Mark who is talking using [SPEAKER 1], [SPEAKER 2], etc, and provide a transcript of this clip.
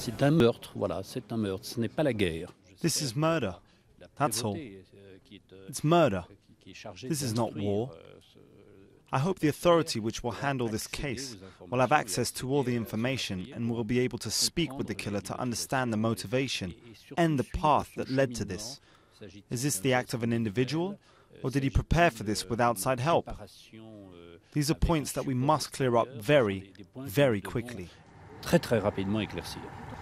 [SPEAKER 1] C'est un meurtre, voilà, c'est un meurtre, ce n'est pas la guerre.
[SPEAKER 2] This is murder. That's all. It's murder. This is not war. I hope the authority which will handle this case will have access to all the information and will be able to speak with the killer to understand the motivation and the path that led to this. Is this the act of an individual, or did he prepare for this with outside help? These are points that we must clear up very, very quickly.
[SPEAKER 1] Très rapidement éclaircir.